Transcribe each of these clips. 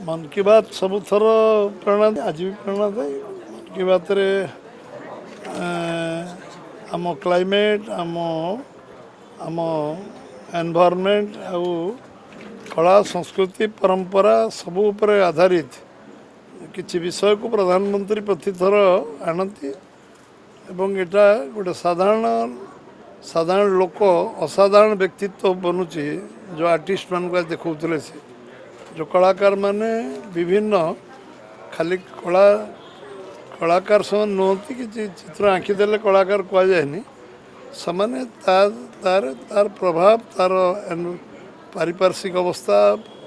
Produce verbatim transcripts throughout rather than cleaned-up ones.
मन की बात सबुथर प्रेरणा आज भी प्रेरणा दे मन की बात रे आम क्लाइमेट आम आम एनवायरनमेंट आउ कला संस्कृति परंपरा सब उपर आधारित किसी विषय को प्रधानमंत्री प्रतिथर आणती एवं एटा गोटे साधारण साधारण लोक असाधारण व्यक्तित्व बनूची जो आर्टिस्ट मान को देखौतले से जो कलाकार माने विभिन्न खाली कला कलाकार सब नुहति कि चित्र आँखिदेले कलाकार कह जाए समाने तार तार तार प्रभाव तार पारिपार्श्विक अवस्था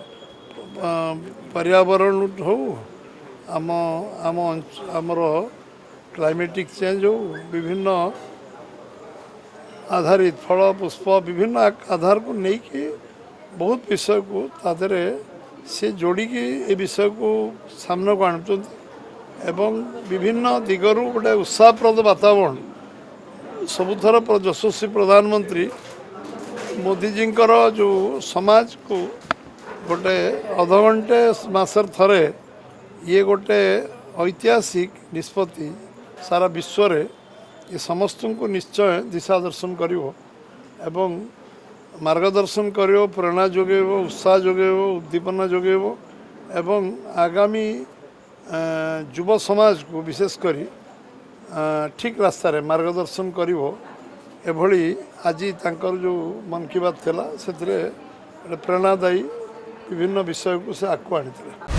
पर्यावरण हो आम आम आमर क्लाइमेटिक चेंज हो विभिन्न आधारित फल पुष्प विभिन्न आधार को लेकिन बहुत विषय को तादरे से जोड़िकी ए विषय को सामने को आणुचंती एवं विभिन्न दिगरु गोटे उत्साहप्रद वातावरण सबुथर यशस्वी प्रधानमंत्री मोदीजी जो समाज को गोटे अधघंटे मासर थरे ये गोटे ऐतिहासिक निष्पत्ति सारा विश्व रे ये समस्त को निश्चय दिशा दर्शन करिवो एवं मार्गदर्शन करिवो प्रेरणा जोगेबो उत्साह जोगेबो उद्दीपना जोगेबो एवं आगामी युवा समाज को विशेष करी ठीक रास्ता रे मार्गदर्शन करिवो एभली आज तांकर जो मन की बात थिला सेथिरे प्रेरणादायी विभिन्न विषय को से आकु आनी